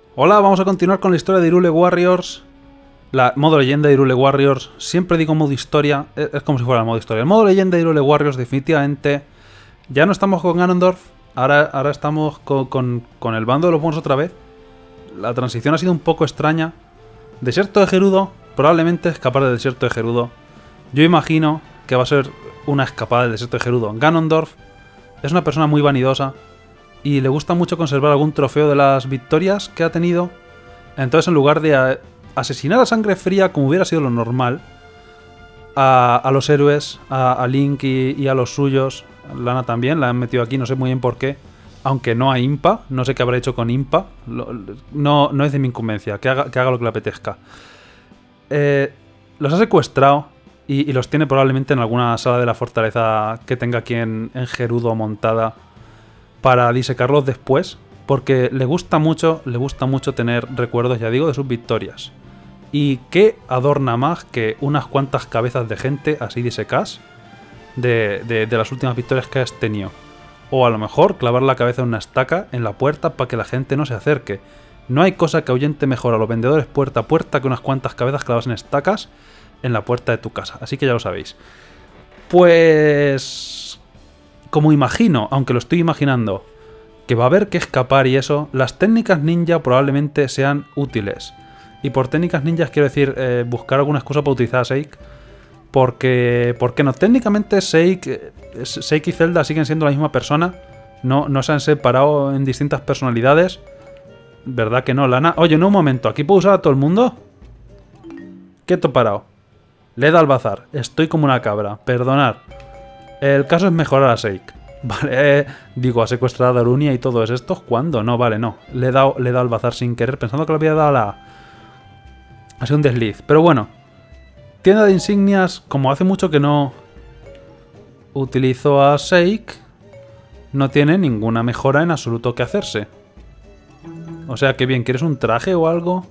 Hola, vamos a continuar con la historia de Hyrule Warriors. La modo leyenda de Hyrule Warriors. Siempre digo modo historia, es como si fuera el modo historia. El modo leyenda de Hyrule Warriors definitivamente. Ya no estamos con Ganondorf, ahora estamos con el bando de los buenos otra vez. La transición ha sido un poco extraña. Desierto de Gerudo, probablemente escapar del desierto de Gerudo. Yo imagino que va a ser una escapada del desierto de Gerudo. Ganondorf es una persona muy vanidosa y le gusta mucho conservar algún trofeo de las victorias que ha tenido. Entonces, en lugar de asesinar a sangre fría, como hubiera sido lo normal, a los héroes, a Link y a los suyos, Lana también, la han metido aquí, no sé muy bien por qué, aunque no a Impa, no sé qué habrá hecho con Impa, no es de mi incumbencia, que haga lo que le apetezca. Los ha secuestrado y los tiene probablemente en alguna sala de la fortaleza que tenga aquí en Gerudo montada para disecarlos después, porque le gusta mucho tener recuerdos, ya digo, de sus victorias. ¿Y qué adorna más que unas cuantas cabezas de gente así disecas de las últimas victorias que has tenido? O a lo mejor clavar la cabeza en una estaca en la puerta para que la gente no se acerque. No hay cosa que ahuyente mejor a los vendedores puerta a puerta que unas cuantas cabezas clavadas en estacas en la puerta de tu casa. Así que ya lo sabéis. Pues, como imagino, aunque lo estoy imaginando, que va a haber que escapar y eso, las técnicas ninja probablemente sean útiles. Y por técnicas ninjas quiero decir buscar alguna excusa para utilizar a Sheik. Porque, ¿por qué no? Técnicamente Sheik y Zelda siguen siendo la misma persona. No se han separado en distintas personalidades. ¿Verdad que no, Lana? Oye, no, un momento. ¿Aquí puedo usar a todo el mundo? Quieto parado. Le he dado al bazar. Estoy como una cabra. Perdonad. El caso es mejorar a Sheik. Vale, digo, a secuestrar a Darunia y todos estos. ¿Cuándo? No, vale, no. Le he dado al bazar sin querer, pensando que le había dado a la... Ha sido un desliz. Pero bueno. Tienda de insignias, como hace mucho que no utilizo a Sheik, no tiene ninguna mejora en absoluto que hacerse. O sea que bien, ¿quieres un traje o algo?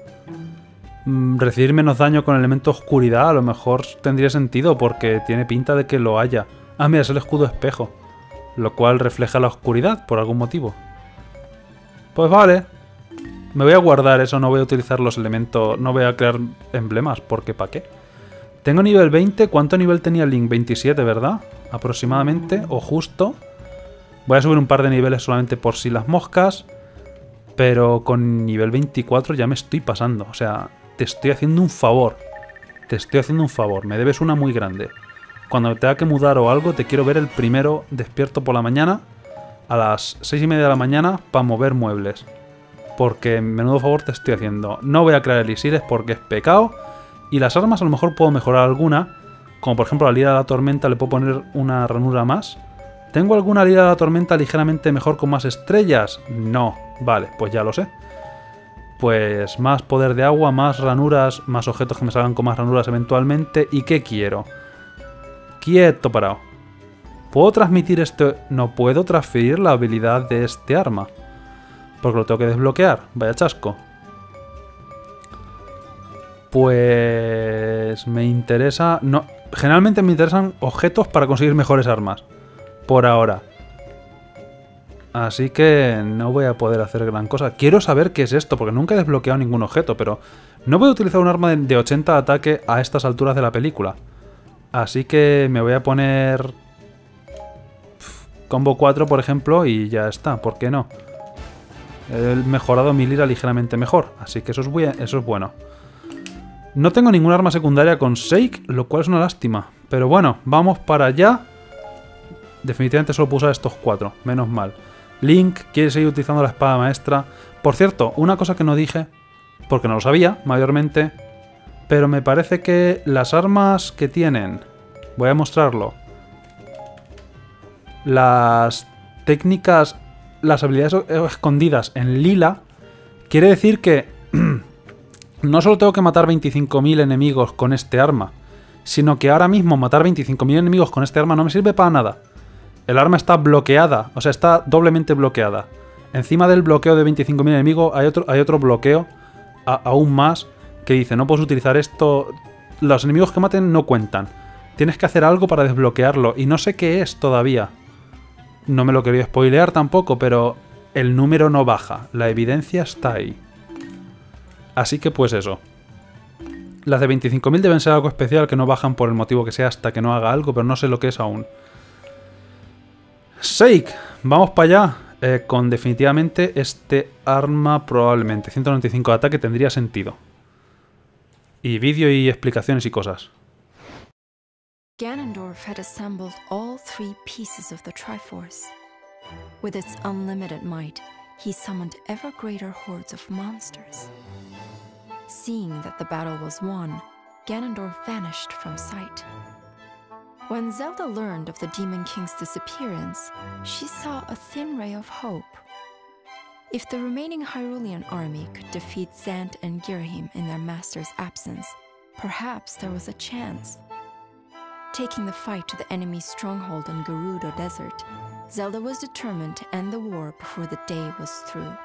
Recibir menos daño con el elemento oscuridad a lo mejor tendría sentido porque tiene pinta de que lo haya. Ah, mira, es el escudo espejo, lo cual refleja la oscuridad por algún motivo. Pues vale. Me voy a guardar eso, no voy a utilizar los elementos, no voy a crear emblemas, porque ¿para qué? Tengo nivel 20, ¿cuánto nivel tenía Link? 27, ¿verdad? Aproximadamente, o justo. Voy a subir un par de niveles solamente por si las moscas, pero con nivel 24 ya me estoy pasando, o sea, te estoy haciendo un favor. Te estoy haciendo un favor, me debes una muy grande. Cuando me tenga que mudar o algo, te quiero ver el primero despierto por la mañana, a las 6:30 de la mañana, para mover muebles. Porque menudo favor te estoy haciendo. No voy a crear elixires porque es pecado. Y las armas a lo mejor puedo mejorar alguna. Como por ejemplo la lira de la tormenta le puedo poner una ranura más. ¿Tengo alguna lira de la tormenta ligeramente mejor con más estrellas? No. Vale, pues ya lo sé. Pues más poder de agua, más ranuras, más objetos que me salgan con más ranuras eventualmente. ¿Y qué quiero? Quieto parado. ¿Puedo transmitir esto? No puedo transferir la habilidad de este arma. Porque lo tengo que desbloquear. Vaya chasco. Pues... me interesa... no, generalmente me interesan objetos para conseguir mejores armas. Por ahora. Así que no voy a poder hacer gran cosa. Quiero saber qué es esto, porque nunca he desbloqueado ningún objeto, pero... no voy a utilizar un arma de 80 de ataque a estas alturas de la película. Así que me voy a poner... combo 4, por ejemplo, y ya está. ¿Por qué no? He mejorado mi lira ligeramente mejor, así que eso es bueno. No tengo ninguna arma secundaria con Sheik, lo cual es una lástima. Pero bueno, vamos para allá. Definitivamente solo puedo usar estos 4, menos mal. Link quiere seguir utilizando la espada maestra. Por cierto, una cosa que no dije, porque no lo sabía mayormente, pero me parece que las armas que tienen... voy a mostrarlo. Las técnicas... las habilidades escondidas en lila, quiere decir que no solo tengo que matar 25.000 enemigos con este arma, sino que ahora mismo matar 25.000 enemigos con este arma no me sirve para nada. El arma está bloqueada, o sea, está doblemente bloqueada. Encima del bloqueo de 25.000 enemigos hay otro bloqueo aún más que dice, no puedes utilizar esto, los enemigos que maten no cuentan. Tienes que hacer algo para desbloquearlo y no sé qué es todavía. No me lo quería spoilear tampoco, pero el número no baja. La evidencia está ahí. Así que pues eso. Las de 25.000 deben ser algo especial que no bajan por el motivo que sea hasta que no haga algo, pero no sé lo que es aún. Shake, vamos para allá. Con definitivamente este arma probablemente. 195 de ataque tendría sentido. Y vídeo y explicaciones y cosas. Ganondorf had assembled all 3 pieces of the Triforce. With its unlimited might, he summoned ever greater hordes of monsters. Seeing that the battle was won, Ganondorf vanished from sight. When Zelda learned of the Demon King's disappearance, she saw a thin ray of hope. If the remaining Hyrulean army could defeat Zant and Girahim in their master's absence, perhaps there was a chance. Taking the fight to the enemy's stronghold in Gerudo Desert, Zelda was determined to end the war before the day was through.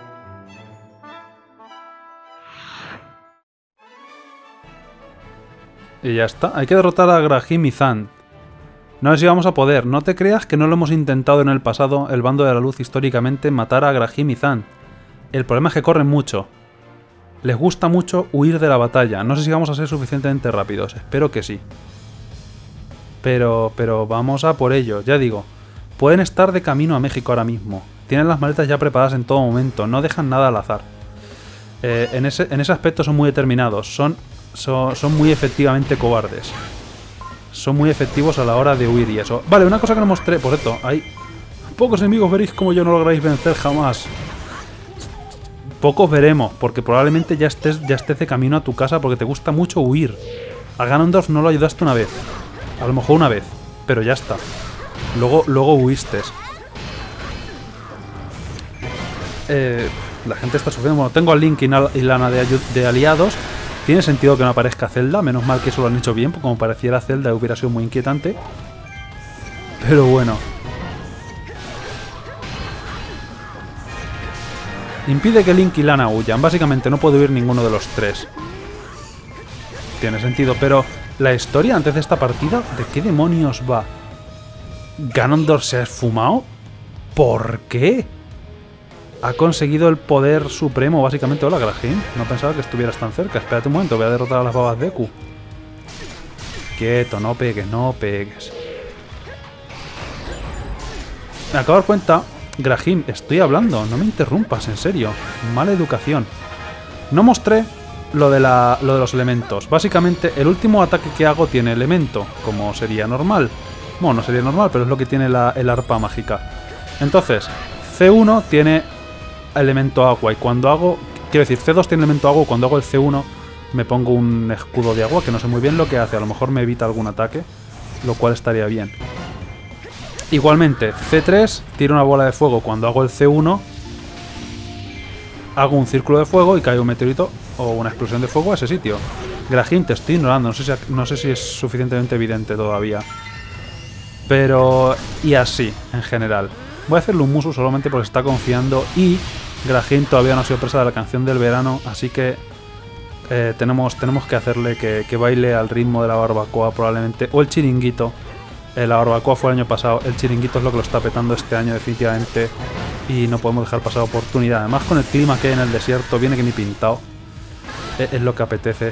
Y ya está. Hay que derrotar a Grahim y Zant. No sé si vamos a poder. No te creas que no lo hemos intentado en el pasado, el bando de la luz históricamente, matar a Grahim y Zant. El problema es que corren mucho. Les gusta mucho huir de la batalla. No sé si vamos a ser suficientemente rápidos. Espero que sí. Pero vamos a por ello. Ya digo, pueden estar de camino a México ahora mismo. Tienen las maletas ya preparadas en todo momento. No dejan nada al azar. En ese aspecto son muy determinados. Son muy efectivamente cobardes. Son muy efectivos a la hora de huir y eso. Vale, una cosa que no mostré. Por cierto, hay pocos enemigos, veréis como yo no lográis vencer jamás. Pocos veremos, porque probablemente ya estés de camino a tu casa porque te gusta mucho huir. A Ganondorf no lo ayudaste una vez. A lo mejor una vez, pero ya está. Luego huiste. La gente está sufriendo. Bueno, tengo a Link y Lana de aliados. Tiene sentido que no aparezca Zelda, menos mal que eso lo han hecho bien, porque como pareciera Zelda hubiera sido muy inquietante. Pero bueno. Impide que Link y Lana huyan. Básicamente no puede huir ninguno de los tres. Tiene sentido, pero la historia antes de esta partida, ¿de qué demonios va? ¿Ganondorf se ha esfumado? ¿Por qué? Ha conseguido el poder supremo, básicamente. Hola, Grahim. No pensaba que estuvieras tan cerca. Espérate un momento, voy a derrotar a las babas Deku. Quieto, no pegues, no pegues. Me acabo de dar cuenta, Grahim, estoy hablando, no me interrumpas, en serio. Mala educación. No mostré lo de los elementos. Básicamente, el último ataque que hago tiene elemento, como sería normal. Bueno, no sería normal, pero es lo que tiene el arpa mágica. Entonces, C1 tiene elemento agua y cuando hago... Quiero decir, C2 tiene elemento agua y cuando hago el C1 me pongo un escudo de agua que no sé muy bien lo que hace. A lo mejor me evita algún ataque, lo cual estaría bien. Igualmente, C3 tira una bola de fuego. Cuando hago el C1 hago un círculo de fuego y cae un meteorito o una explosión de fuego a ese sitio. Grahim, te estoy ignorando. No sé si es suficientemente evidente todavía. Pero... y así, en general. Voy a hacerle un musu solamente porque está confiando y Grahim todavía no ha sido presa de la canción del verano, así que tenemos que hacerle que baile al ritmo de la barbacoa probablemente, o el chiringuito. La barbacoa fue el año pasado, el chiringuito es lo que lo está petando este año definitivamente y no podemos dejar pasar oportunidad. Además con el clima que hay en el desierto, viene que ni pintado. Es lo que apetece.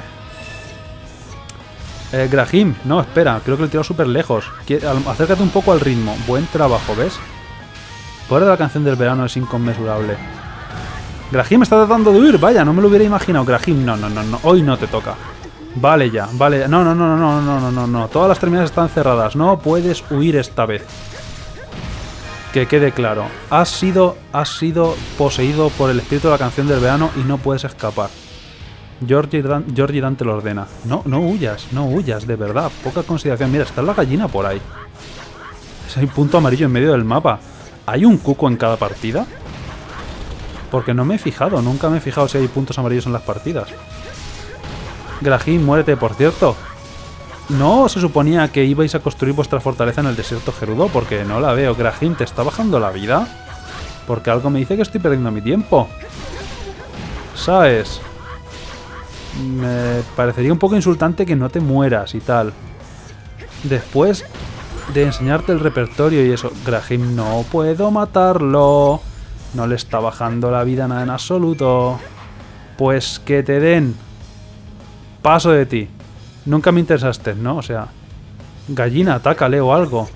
Grahim, no, espera, creo que lo he tirado súper lejos. Acércate un poco al ritmo, buen trabajo, ¿ves? El poder de la canción del verano es inconmensurable. Grahim está tratando de huir, vaya, no me lo hubiera imaginado. Grahim, no, hoy no te toca. Vale ya, vale, no, todas las terminales están cerradas, no puedes huir esta vez. Que quede claro, has sido poseído por el espíritu de la canción del verano y no puedes escapar. Georgie Dan te lo ordena. No huyas, de verdad, poca consideración. Mira, está la gallina por ahí. Hay un punto amarillo en medio del mapa. ¿Hay un cuco en cada partida? Porque no me he fijado, nunca me he fijado si hay puntos amarillos en las partidas. Grahim, muérete, por cierto. ¿No se suponía que ibais a construir vuestra fortaleza en el desierto Gerudo? Porque no la veo. Grahim, ¿te está bajando la vida? Porque algo me dice que estoy perdiendo mi tiempo. ¿Sabes? Me parecería un poco insultante que no te mueras y tal. Después de enseñarte el repertorio y eso. Grahim, no puedo matarlo. No le está bajando la vida nada en absoluto. Pues que te den. Paso de ti. Nunca me interesaste, ¿no? O sea... Gallina, atácale o algo.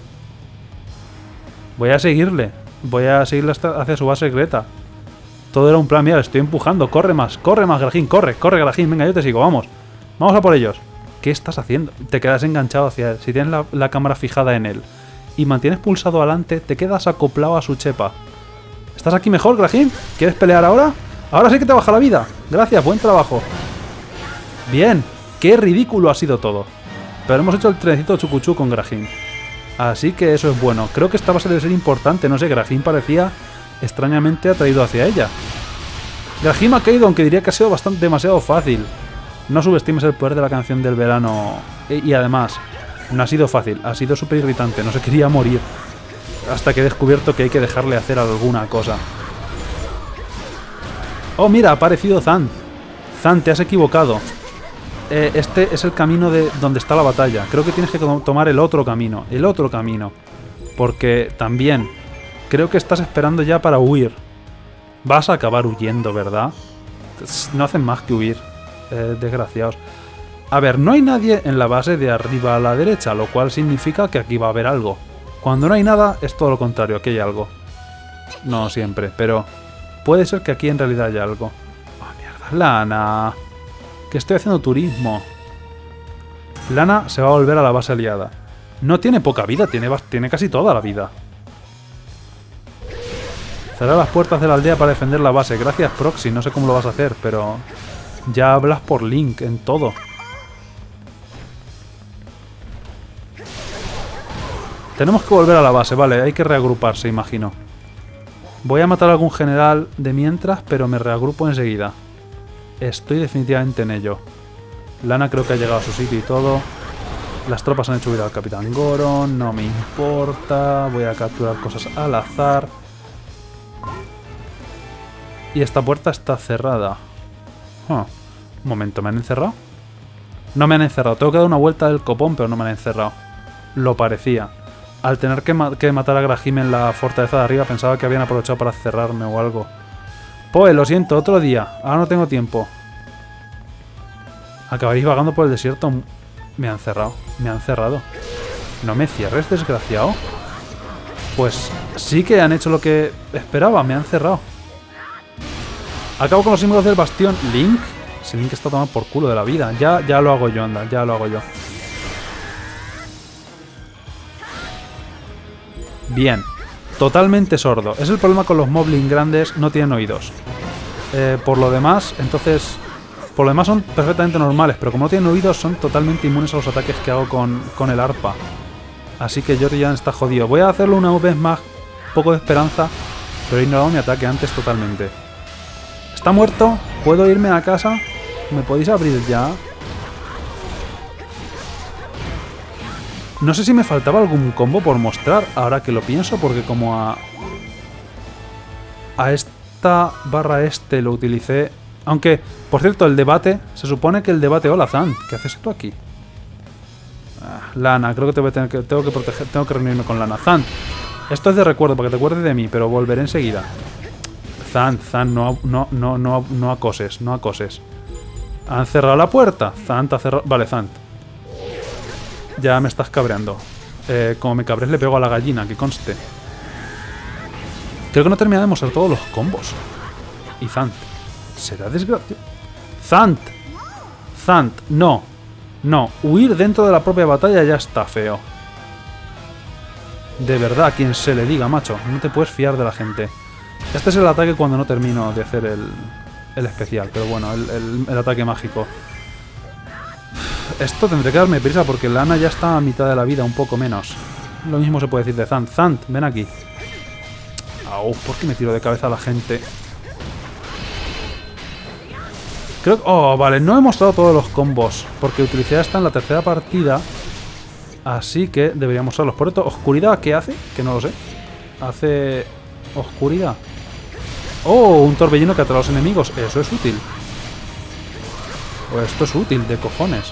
Voy a seguirle. Voy a seguirle hasta hacia su base secreta. Todo era un plan. Mira, le estoy empujando. Corre más, Grahim. Corre, Grahim. Venga, yo te sigo, vamos. Vamos a por ellos. ¿Qué estás haciendo? Te quedas enganchado hacia él. Si tienes la cámara fijada en él y mantienes pulsado adelante, te quedas acoplado a su chepa. ¿Estás aquí mejor, Grahim? ¿Quieres pelear ahora? Ahora sí que te baja la vida. Gracias, buen trabajo. Bien. Qué ridículo ha sido todo. Pero hemos hecho el trenecito chucuchú con Grahim. Así que eso es bueno. Creo que esta base debe ser importante. No sé, Grahim parecía extrañamente atraído hacia ella. Grahim ha caído, aunque diría que ha sido demasiado fácil. No subestimes el poder de la canción del verano. Y además, no ha sido fácil. Ha sido súper irritante. No se quería morir. Hasta que he descubierto que hay que dejarle hacer alguna cosa. Oh, mira, ha aparecido Zant. Zant, te has equivocado. Este es el camino de donde está la batalla. Creo que tienes que tomar el otro camino. El otro camino. Porque también creo que estás esperando ya para huir. Vas a acabar huyendo, ¿verdad? No hacen más que huir. Desgraciados. A ver, no hay nadie en la base de arriba a la derecha, lo cual significa que aquí va a haber algo. Cuando no hay nada, es todo lo contrario, aquí hay algo. No siempre, pero puede ser que aquí en realidad haya algo. Oh, mierda, Lana. Que estoy haciendo turismo. Lana se va a volver a la base aliada. No tiene poca vida, tiene casi toda la vida. Cerrar las puertas de la aldea para defender la base. Gracias, Proxy, no sé cómo lo vas a hacer, pero... Ya hablas por Link en todo. Tenemos que volver a la base, vale, hay que reagruparse, imagino. Voy a matar a algún general de mientras, pero me reagrupo enseguida. Estoy definitivamente en ello. Lana creo que ha llegado a su sitio y todo. Las tropas han hecho huir al Capitán Goron, no me importa. Voy a capturar cosas al azar. Y esta puerta está cerrada. Un momento, ¿me han encerrado? No me han encerrado. Tengo que dar una vuelta del copón, pero no me han encerrado. Lo parecía. Al tener que matar a Grahim en la fortaleza de arriba, pensaba que habían aprovechado para cerrarme o algo. Poe, lo siento, otro día. Ahora no tengo tiempo. Acabaréis vagando por el desierto. Me han cerrado. Me han cerrado. No me cierres, desgraciado. Pues sí que han hecho lo que esperaba. Me han cerrado. Acabo con los símbolos del bastión. ¿Link? Ese Link está tomando por culo de la vida. Ya lo hago yo, anda. Ya lo hago yo. Bien. Totalmente sordo. Es el problema con los moblins grandes. No tienen oídos. Por lo demás, entonces... Por lo demás son perfectamente normales. Pero como no tienen oídos, son totalmente inmunes a los ataques que hago con el arpa. Así que Jordian está jodido. Voy a hacerlo una vez más. Poco de esperanza. Pero he ignorado mi ataque antes totalmente. ¿Está muerto? ¿Puedo irme a casa? ¿Me podéis abrir ya? No sé si me faltaba algún combo por mostrar, ahora que lo pienso, porque como a esta barra lo utilicé... Aunque, por cierto, el debate... Se supone que el debate... Hola, Zan, ¿qué haces tú aquí? Lana, creo que tengo que proteger... Tengo que reunirme con Lana. Zan, esto es de recuerdo, para que te acuerdes de mí, pero volveré enseguida. Zan, no acoses, no acoses. ¿Han cerrado la puerta? Zant ha cerrado... Vale, Zant. Ya me estás cabreando. Como me cabres le pego a la gallina, que conste. Creo que no he terminado de mostrar todos los combos. Y Zant. ¿Será desgraciado? Zant. Zant, no. No, huir dentro de la propia batalla ya está feo. De verdad, quien se le diga, macho. No te puedes fiar de la gente. Este es el ataque cuando no termino de hacer el especial. Pero bueno, el ataque mágico. Esto tendré que darme prisa porque Lana ya está a mitad de la vida, un poco menos. Lo mismo se puede decir de Zant. Zant, ven aquí. Au, ¿por qué me tiro de cabeza a la gente? Creo que... Oh, vale, no he mostrado todos los combos. Porque utilicé esta en la tercera partida. Así que debería mostrarlos. Por esto, ¿oscuridad qué hace? Que no lo sé. Hace... oscuridad. Oh, un torbellino que atrae a los enemigos. Eso es útil. Pues esto es útil, de cojones.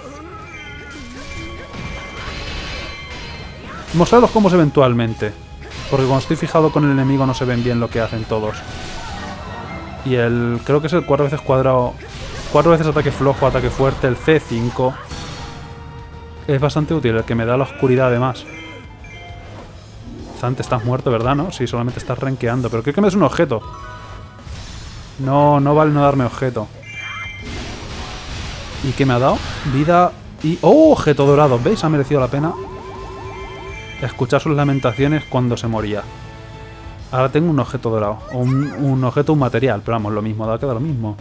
Mostrar los combos eventualmente. Porque cuando estoy fijado con el enemigo no se ven bien lo que hacen todos. Y el... creo que es el 4 veces cuadrado... 4 veces ataque flojo, ataque fuerte, el C5. Es bastante útil, el que me da la oscuridad además. Zant, estás muerto, ¿verdad? ¿No? Sí, solamente estás renqueando. Pero creo que me des un objeto. No, no vale no darme objeto. ¿Y qué me ha dado? Vida y... ¡Oh! Objeto dorado. ¿Veis? Ha merecido la pena escuchar sus lamentaciones cuando se moría. Ahora tengo un objeto dorado. O un objeto, un material. Pero vamos, lo mismo. Da, queda lo mismo.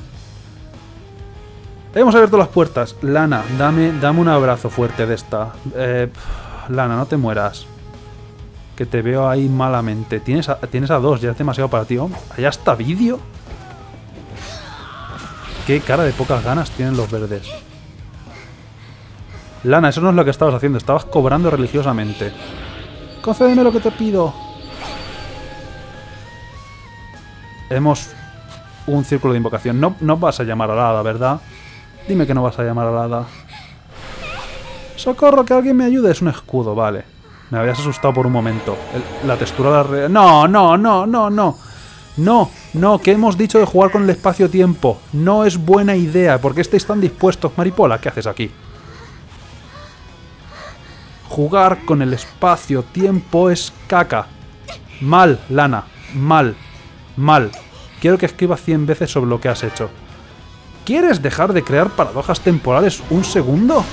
Hemos abierto las puertas. Lana, dame un abrazo fuerte de esta. Lana, no te mueras. Que te veo ahí malamente. Tienes a 2, ya es demasiado para ti. ¿Hay hasta vídeo? Qué cara de pocas ganas tienen los verdes. Lana, eso no es lo que estabas haciendo. Estabas cobrando religiosamente. Concédeme lo que te pido. Hemos un círculo de invocación. No vas a llamar a la hada, ¿verdad? Dime que no vas a llamar a la hada. ¡Socorro, que alguien me ayude! Es un escudo, vale. Me habías asustado por un momento. La textura de la... No, no, no, no, no. No, no, que hemos dicho de jugar con el espacio-tiempo. No es buena idea. ¿Por qué estáis tan dispuestos, Maripola? ¿Qué haces aquí? Jugar con el espacio-tiempo es caca. Mal, Lana. Mal. Mal. Quiero que escribas 100 veces sobre lo que has hecho. ¿Quieres dejar de crear paradojas temporales un segundo?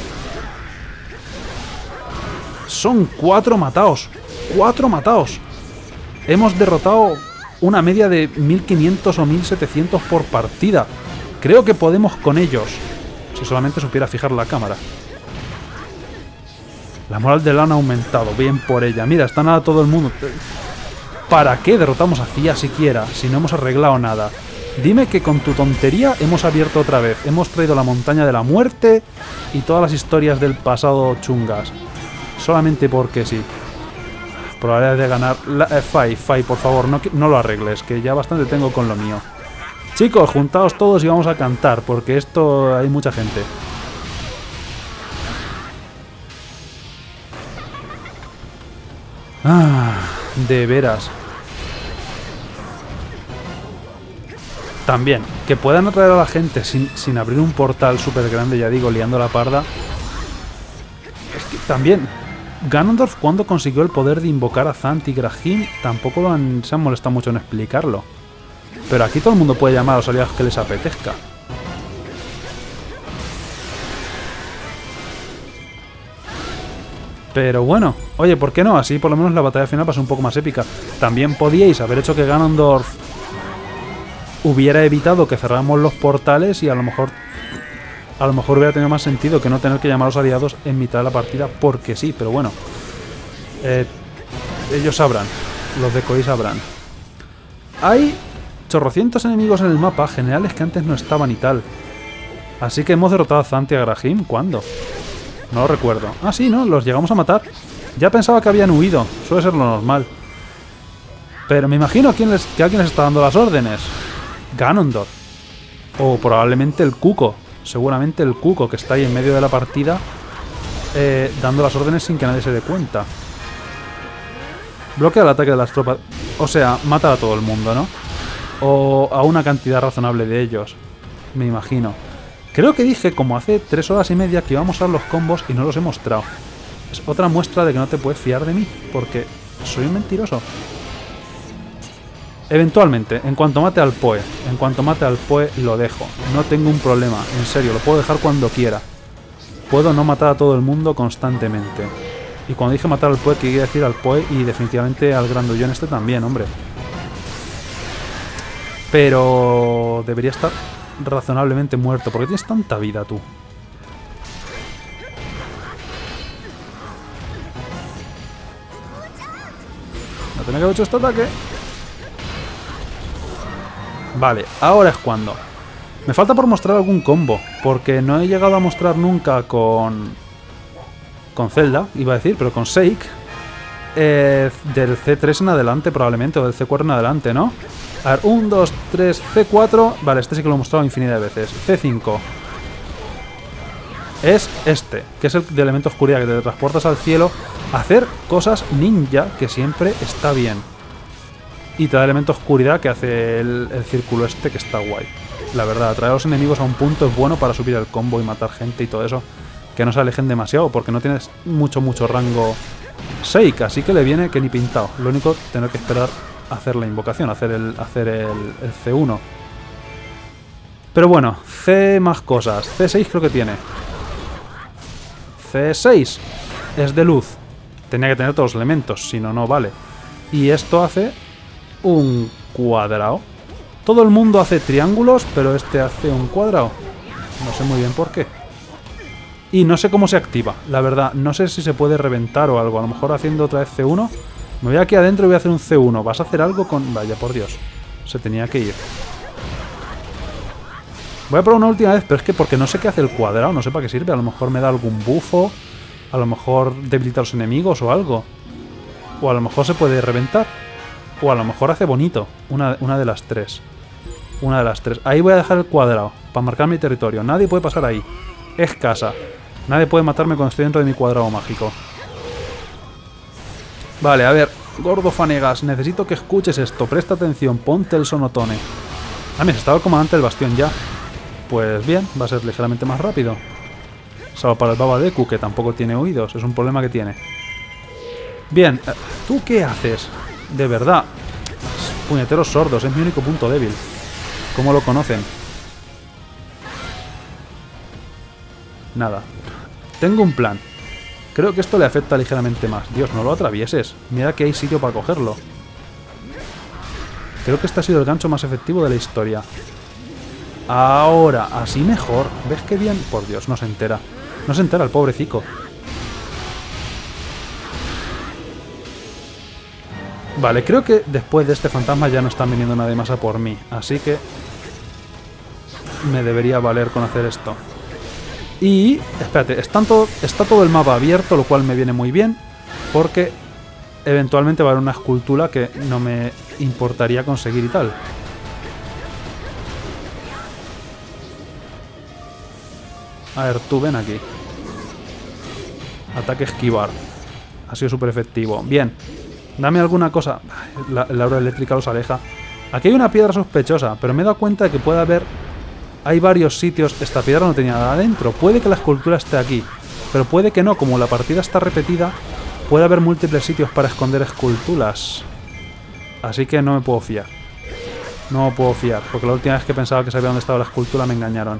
Son 4 mataos. 4 mataos. Hemos derrotado una media de 1500 o 1700 por partida. Creo que podemos con ellos. Si solamente supiera fijar la cámara. La moral de Lana ha aumentado. Bien por ella. Mira, está nada todo el mundo. ¿Para qué derrotamos a Fia siquiera si no hemos arreglado nada? Dime que con tu tontería hemos abierto otra vez. Hemos traído la montaña de la muerte y todas las historias del pasado chungas. Solamente porque sí. Probabilidad de ganar... Fai, por favor, no lo arregles, que ya bastante tengo con lo mío. Chicos, juntaos todos y vamos a cantar, porque esto hay mucha gente. Ah, de veras. También, que puedan atraer a la gente sin abrir un portal súper grande, ya digo, liando la parda. Es que también, Ganondorf cuando consiguió el poder de invocar a Zant y Grahim, tampoco se han molestado mucho en explicarlo. Pero aquí todo el mundo puede llamar a los aliados que les apetezca. Pero bueno, oye, ¿por qué no? Así por lo menos la batalla final va a ser un poco más épica. También podíais haber hecho que Ganondorf hubiera evitado que cerráramos los portales y a lo mejor hubiera tenido más sentido que no tener que llamar a los aliados en mitad de la partida porque sí, pero bueno. Ellos sabrán, los de Koei sabrán. Hay chorrocientos enemigos en el mapa, generales que antes no estaban y tal. Así que hemos derrotado a Zant y a Grahim, ¿cuándo? No lo recuerdo. Ah, sí, ¿no? Los llegamos a matar. Ya pensaba que habían huido, suele ser lo normal. Pero me imagino que alguien les está dando las órdenes. Ganondorf. O probablemente el Cuco. Seguramente el Cuco, que está ahí en medio de la partida, dando las órdenes sin que nadie se dé cuenta. Bloquea el ataque de las tropas. O sea, mata a todo el mundo, ¿no? O a una cantidad razonable de ellos. Me imagino. Creo que dije, como hace 3 horas y media, que íbamos a usar los combos y no los he mostrado. Es otra muestra de que no te puedes fiar de mí, porque soy un mentiroso. Eventualmente, en cuanto mate al Poe, lo dejo. No tengo un problema, en serio, lo puedo dejar cuando quiera. Puedo no matar a todo el mundo constantemente. Y cuando dije matar al Poe, quería decir al Poe y definitivamente al grandullón este también, hombre. Pero debería estar razonablemente muerto. ¿Por qué tienes tanta vida, tú? No tenía que haber hecho este ataque. Vale, ahora es cuando. Me falta por mostrar algún combo, porque no he llegado a mostrar nunca con Zelda, iba a decir, pero con Sheik. Del C3 en adelante probablemente, o del C4 en adelante, ¿no? A ver, 1, 2, 3, C4... Vale, este sí que lo he mostrado infinidad de veces. C5. Es este, que es el de elemento oscuridad, que te transportas al cielo. Hacer cosas ninja, que siempre está bien. Y te da elemento oscuridad que hace el círculo este, que está guay. La verdad, atraer a los enemigos a un punto es bueno para subir el combo y matar gente y todo eso. Que no se alejen demasiado, porque no tienes mucho rango Sheik, así que le viene que ni pintado. Lo único, tener que esperar a hacer la invocación, hacer el C1. Pero bueno, C más cosas. C6 creo que tiene. C6 es de luz. Tenía que tener todos los elementos, si no, no vale. Y esto hace un cuadrado. Todo el mundo hace triángulos, pero este hace un cuadrado. No sé muy bien por qué. Y no sé cómo se activa, la verdad. No sé si se puede reventar o algo. A lo mejor haciendo otra vez C1. Me voy aquí adentro y voy a hacer un C1. ¿Vas a hacer algo con...? Vaya, por Dios. Se tenía que ir. Voy a probar una última vez, pero es que porque no sé qué hace el cuadrado. No sé para qué sirve. A lo mejor me da algún bufo. A lo mejor debilita a los enemigos o algo. O a lo mejor se puede reventar. O a lo mejor hace bonito. Una de las tres. Una de las tres. Ahí voy a dejar el cuadrado. Para marcar mi territorio. Nadie puede pasar ahí. Es casa. Nadie puede matarme cuando estoy dentro de mi cuadrado mágico. Vale, a ver. Gordo Fanegas, necesito que escuches esto. Presta atención, ponte el sonotone. Ah, mira, estaba el comandante del bastión ya. Pues bien, va a ser ligeramente más rápido. Salvo para el Baba Deku, que tampoco tiene oídos. Es un problema que tiene. Bien, ¿tú qué haces? De verdad. Puñeteros sordos, es mi único punto débil. ¿Cómo lo conocen? Nada. Tengo un plan. Creo que esto le afecta ligeramente más. Dios, no lo atravieses. Mira que hay sitio para cogerlo. Creo que este ha sido el gancho más efectivo de la historia. Ahora, así mejor. ¿Ves qué bien? Por Dios, no se entera. No se entera el pobrecico. Vale, creo que después de este fantasma ya no están viniendo nadie más a por mí. Así que me debería valer con hacer esto. Y, espérate, está todo el mapa abierto, lo cual me viene muy bien, porque eventualmente va a haber una escultura que no me importaría conseguir y tal. A ver, tú ven aquí. Ataque esquivar. Ha sido súper efectivo. Bien. Dame alguna cosa. La aura eléctrica los aleja. Aquí hay una piedra sospechosa, pero me he dado cuenta de que puede haber... Hay varios sitios... Esta piedra no tenía nada adentro. Puede que la escultura esté aquí, pero puede que no. Como la partida está repetida, puede haber múltiples sitios para esconder esculturas. Así que no me puedo fiar. No me puedo fiar, porque la última vez que pensaba que sabía dónde estaba la escultura me engañaron.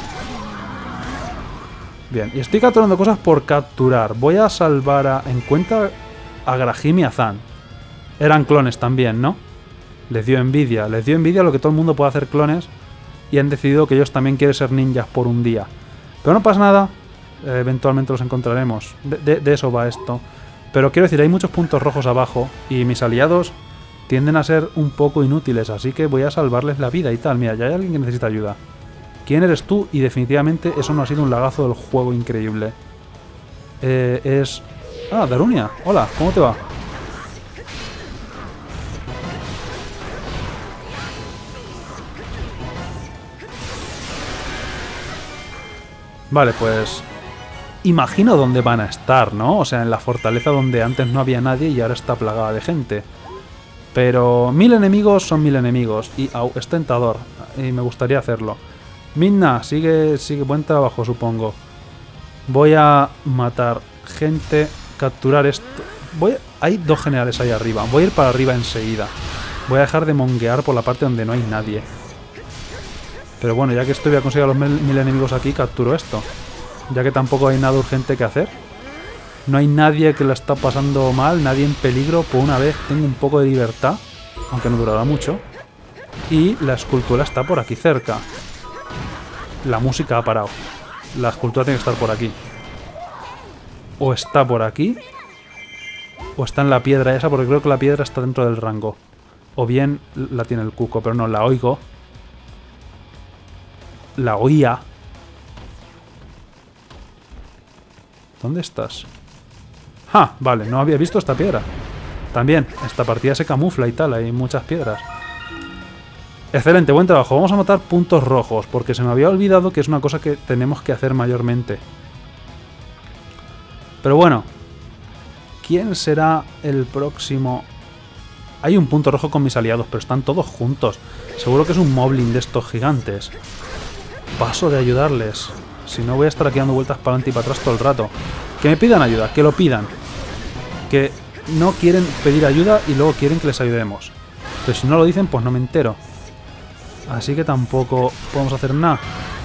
Bien, y estoy capturando cosas por capturar. Voy a salvar a... En cuenta a Grahim y a Zan. Eran clones también, ¿no? Les dio envidia. Les dio envidia lo que todo el mundo puede hacer clones. Y han decidido que ellos también quieren ser ninjas por un día. Pero no pasa nada. Eventualmente los encontraremos. De eso va esto. Pero quiero decir, hay muchos puntos rojos abajo. Y mis aliados tienden a ser un poco inútiles. Así que voy a salvarles la vida y tal. Mira, ya hay alguien que necesita ayuda. ¿Quién eres tú? Y definitivamente eso no ha sido un lagazo del juego increíble. Es... Ah, Darunia. Hola, ¿cómo te va? Vale, pues... Imagino dónde van a estar, ¿no? O sea, en la fortaleza donde antes no había nadie y ahora está plagada de gente. Pero 1000 enemigos son 1000 enemigos. Y es tentador. Y me gustaría hacerlo. Midna, sigue buen trabajo, supongo. Voy a matar gente, capturar esto. Hay dos generales ahí arriba. Voy a ir para arriba enseguida. Voy a dejar de monguear por la parte donde no hay nadie. Pero bueno, ya que estoy, voy a conseguir a los 1000 enemigos aquí, capturo esto. Ya que tampoco hay nada urgente que hacer. No hay nadie que la está pasando mal, nadie en peligro. Por una vez tengo un poco de libertad, aunque no durará mucho. Y la escultura está por aquí cerca. La música ha parado. La escultura tiene que estar por aquí. O está por aquí. O está en la piedra esa, porque creo que la piedra está dentro del rango. O bien la tiene el cuco, pero no, la oigo. La oía. ¿Dónde estás? ¡Ja! Vale, no había visto esta piedra. También, esta partida se camufla y tal, hay muchas piedras. Excelente, buen trabajo. Vamos a matar puntos rojos, porque se me había olvidado que es una cosa que tenemos que hacer mayormente. Pero bueno, ¿quién será el próximo Hay un punto rojo con mis aliados, pero están todos juntos. Seguro que es un moblin de estos gigantes. Paso de ayudarles. Si no, voy a estar aquí dando vueltas para adelante y para atrás todo el rato. Que me pidan ayuda, que lo pidan. Que no quieren pedir ayuda y luego quieren que les ayudemos. Pero si no lo dicen, pues no me entero. Así que tampoco podemos hacer nada.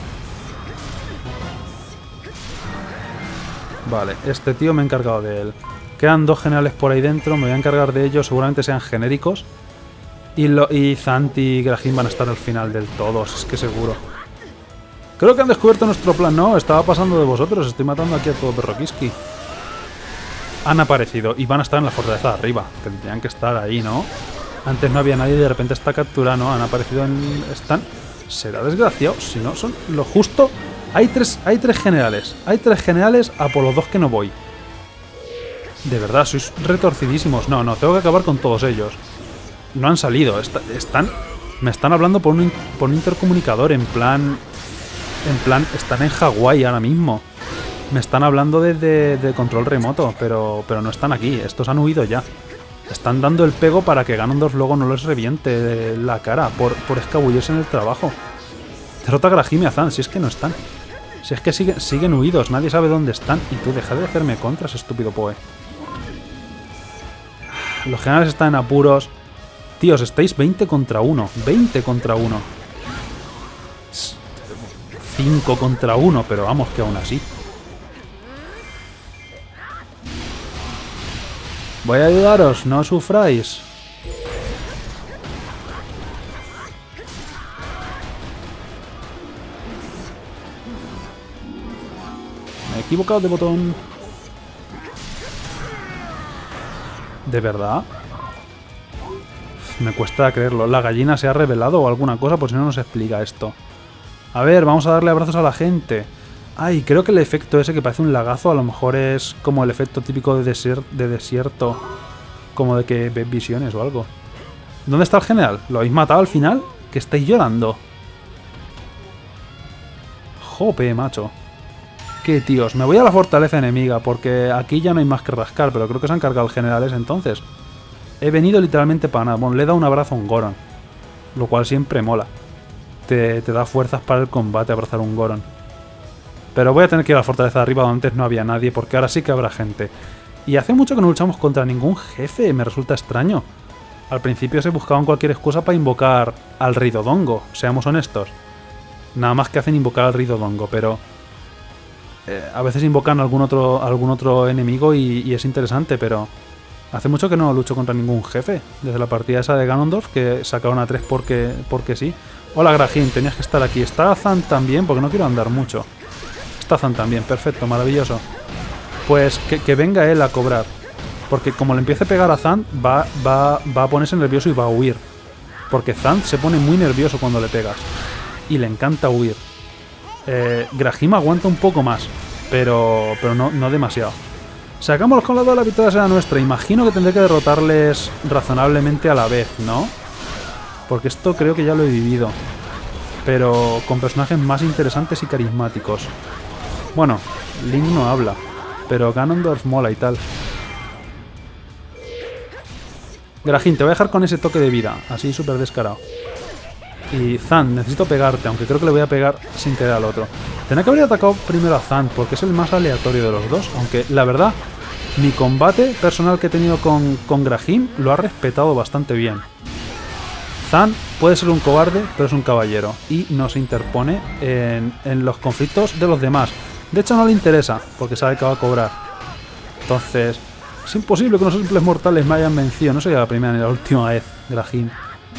Vale, este tío me he encargado de él. Quedan 2 generales por ahí dentro, me voy a encargar de ellos, seguramente sean genéricos. Y Zant y Grahim van a estar al final del todo, es que seguro. Creo que han descubierto nuestro plan. No, estaba pasando de vosotros, estoy matando aquí a todo Perroquiski. Han aparecido y van a estar en la fortaleza de arriba. Tendrían que estar ahí, ¿no? Antes no había nadie y de repente está capturado, ¿no? Han aparecido en... Están... Será desgraciado, si no son lo justo... Hay tres generales. Hay 3 generales a por los 2 que no voy. De verdad, sois retorcidísimos. No, tengo que acabar con todos ellos. No han salido. Me están hablando por un intercomunicador. En plan, están en Hawái ahora mismo. Me están hablando de control remoto, pero no están aquí. Estos han huido ya. Están dando el pego para que Ganondorf luego no les reviente la cara por escabullirse en el trabajo. Derrota a Grahim y a Zant, si es que no están. Si es que siguen huidos, nadie sabe dónde están. Y tú, deja de hacerme contras, estúpido Poe. Los generales están en apuros. Tíos, estáis 20 contra 1. 20 contra 1. 5 contra 1, pero vamos que aún así. Voy a ayudaros, no sufráis. Me he equivocado de botón. ¿De verdad? Me cuesta creerlo. ¿La gallina se ha revelado o alguna cosa? Por si no nos explica esto. A ver, vamos a darle abrazos a la gente. Ay, creo que el efecto ese que parece un lagazo a lo mejor es como el efecto típico de desierto. Como de que ves visiones o algo. ¿Dónde está el general? ¿Lo habéis matado al final? ¿Que estáis llorando? Jope, macho. ¿Qué tíos? Me voy a la fortaleza enemiga porque aquí ya no hay más que rascar, pero creo que se han cargado el general ese entonces. He venido literalmente para nada. Bueno, le he dado un abrazo a un Goron. Lo cual siempre mola. Te da fuerzas para el combate abrazar un Goron. Pero voy a tener que ir a la fortaleza de arriba donde antes no había nadie, porque ahora sí que habrá gente. Y hace mucho que no luchamos contra ningún jefe, me resulta extraño. Al principio se buscaban cualquier excusa para invocar al Rey Dodongo, seamos honestos. Nada más que hacen invocar al Rey Dodongo, pero... a veces invocan algún otro enemigo y es interesante, pero... Hace mucho que no lucho contra ningún jefe. Desde la partida esa de Ganondorf, que sacaron a 3 porque sí. Hola Grahim, tenías que estar aquí. ¿Está Zant también? Porque no quiero andar mucho. Está Zant también, perfecto, maravilloso. Pues que venga él a cobrar. Porque como le empiece a pegar a Zant, va a ponerse nervioso y va a huir. Porque Zant se pone muy nervioso cuando le pegas. Y le encanta huir. Grahim aguanta un poco más, pero no demasiado. Sacamos con la victoria será nuestra. Imagino que tendré que derrotarles razonablemente a la vez, ¿no? Porque esto creo que ya lo he vivido. Pero con personajes más interesantes y carismáticos. Bueno, Link no habla, pero Ganondorf mola y tal. Grahim, te voy a dejar con ese toque de vida, así súper descarado. Y Zant, necesito pegarte, aunque creo que le voy a pegar sin querer al otro. Tendré que haber atacado primero a Zant, porque es el más aleatorio de los dos. Aunque, la verdad, mi combate personal que he tenido con Grahim lo ha respetado bastante bien. Zant puede ser un cobarde, pero es un caballero. Y no se interpone en los conflictos de los demás. De hecho, no le interesa, porque sabe que va a cobrar. Entonces, es imposible que unos simples mortales me hayan vencido. No sería la primera ni la última vez, Grahim.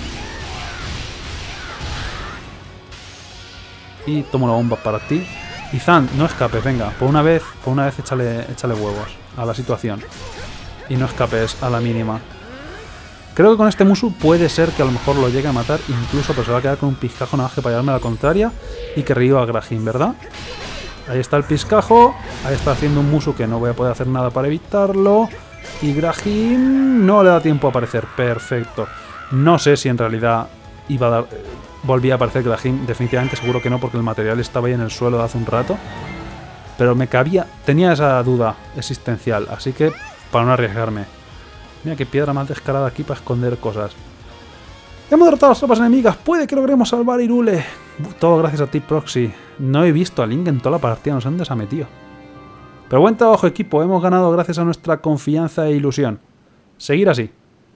Y tomo la bomba para ti. Y Zant, no escapes, venga. Por una vez échale huevos a la situación. Y no escapes a la mínima. Creo que con este Musou puede ser que a lo mejor lo llegue a matar incluso, pero se va a quedar con un piscajo nada más que para llevarme a la contraria y que reviva a Grahim, ¿verdad? Ahí está el piscajo. Ahí está haciendo un Musou que no voy a poder hacer nada para evitarlo. Y Grahim no le da tiempo a aparecer. Perfecto. No sé si en realidad iba a dar... Volvía a aparecer Grahim, definitivamente seguro que no, porque el material estaba ahí en el suelo de hace un rato. Pero tenía esa duda existencial, así que para no arriesgarme. Mira qué piedra más descarada aquí para esconder cosas. Hemos derrotado a las tropas enemigas. Puede que logremos salvar a Hyrule. Todo gracias a ti, Proxy. No he visto a Link en toda la partida. No sé dónde se ha metido. Pero buen trabajo, equipo. Hemos ganado gracias a nuestra confianza e ilusión. Seguir así.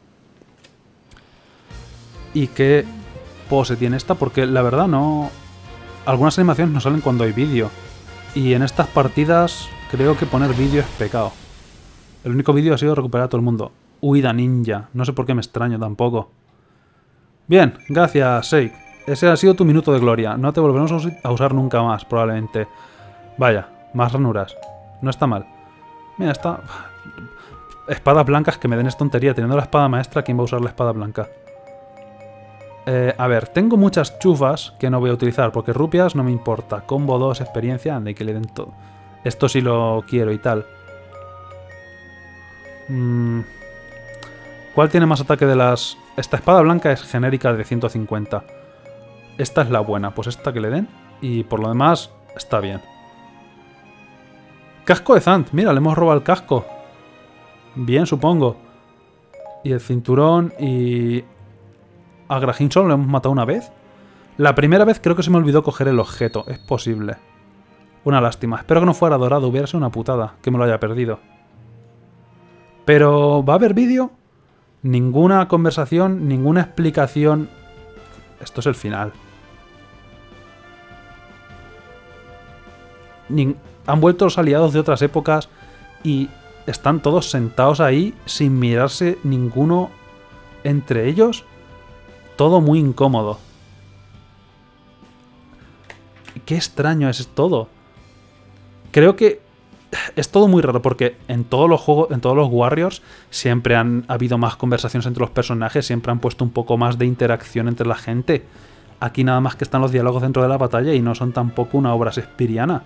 ¿Y qué pose tiene esta? Porque la verdad no... Algunas animaciones no salen cuando hay vídeo. Y en estas partidas creo que poner vídeo es pecado. El único vídeo ha sido recuperar a todo el mundo. Huida ninja. No sé por qué me extraño tampoco. Bien, gracias, Sheik. Ese ha sido tu minuto de gloria. No te volveremos a usar nunca más, probablemente. Vaya, más ranuras. No está mal. Mira, está... Espadas blancas que me den esta tontería. Teniendo la espada maestra, ¿quién va a usar la espada blanca? A ver, tengo muchas chufas que no voy a utilizar, porque rupias no me importa. Combo 2, experiencia, anda y que le den todo. Esto sí lo quiero y tal. ¿Cuál tiene más ataque de las...? Esta espada blanca es genérica de 150. Esta es la buena, pues esta que le den. Y por lo demás, está bien. Casco de Zant, mira, le hemos robado el casco. Bien, supongo. Y el cinturón y... ¿A Graham solo lo hemos matado una vez? La primera vez creo que se me olvidó coger el objeto. Es posible. Una lástima. Espero que no fuera dorado. Hubiera sido una putada que me lo haya perdido. Pero... ¿va a haber vídeo? Ninguna conversación, ninguna explicación. Esto es el final. Han vuelto los aliados de otras épocas y están todos sentados ahí sin mirarse ninguno entre ellos. Todo muy incómodo. Qué extraño es todo. Creo que es todo muy raro porque en todos los juegos, en todos los Warriors, siempre han habido más conversaciones entre los personajes, siempre han puesto un poco más de interacción entre la gente. Aquí nada más que están los diálogos dentro de la batalla y no son tampoco una obra shakespeariana.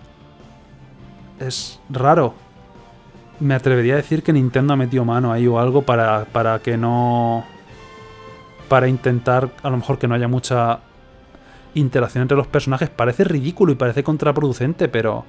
Es raro. Me atrevería a decir que Nintendo ha metido mano ahí o algo para que no... Para intentar, a lo mejor, que no haya mucha interacción entre los personajes. Parece ridículo y parece contraproducente, pero...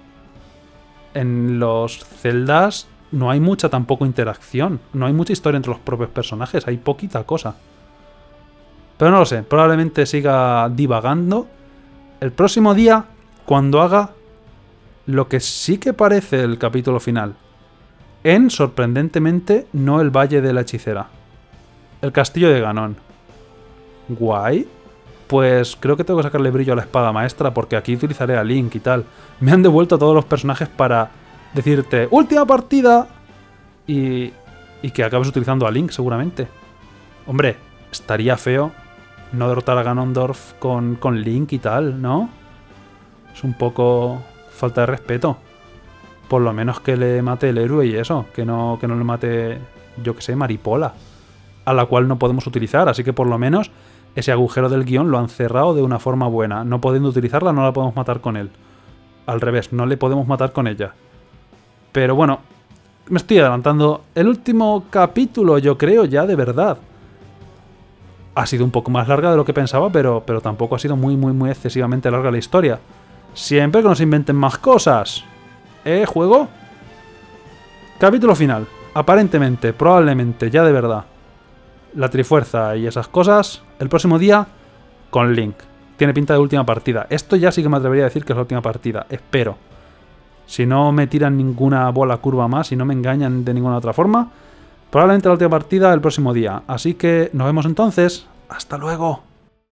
En los Zeldas no hay mucha tampoco interacción. No hay mucha historia entre los propios personajes. Hay poquita cosa. Pero no lo sé. Probablemente siga divagando. El próximo día, cuando haga lo que sí que parece el capítulo final. En, sorprendentemente, no el Valle de la Hechicera. El Castillo de Ganon. Guay. Pues creo que tengo que sacarle brillo a la espada maestra porque aquí utilizaré a Link y tal. Me han devuelto a todos los personajes para decirte ¡última partida! Y que acabes utilizando a Link seguramente. Hombre, estaría feo no derrotar a Ganondorf con Link y tal, ¿no? Es un poco falta de respeto. Por lo menos que le mate el héroe y eso. Que no le mate, yo que sé, Maripola. A la cual no podemos utilizar, así que por lo menos... Ese agujero del guión lo han cerrado de una forma buena. No pudiendo utilizarla, no la podemos matar con él. Al revés, no le podemos matar con ella. Pero bueno, me estoy adelantando. El último capítulo, yo creo, ya de verdad. Ha sido un poco más larga de lo que pensaba, pero tampoco ha sido muy excesivamente larga la historia. Siempre que nos inventen más cosas. ¿Juego? Capítulo final. Aparentemente, probablemente, ya de verdad. La Trifuerza y esas cosas, el próximo día con Link. Tiene pinta de última partida. Esto ya sí que me atrevería a decir que es la última partida. Espero. Si no me tiran ninguna bola curva más, si no me engañan de ninguna otra forma, probablemente la última partida el próximo día. Así que nos vemos entonces. ¡Hasta luego!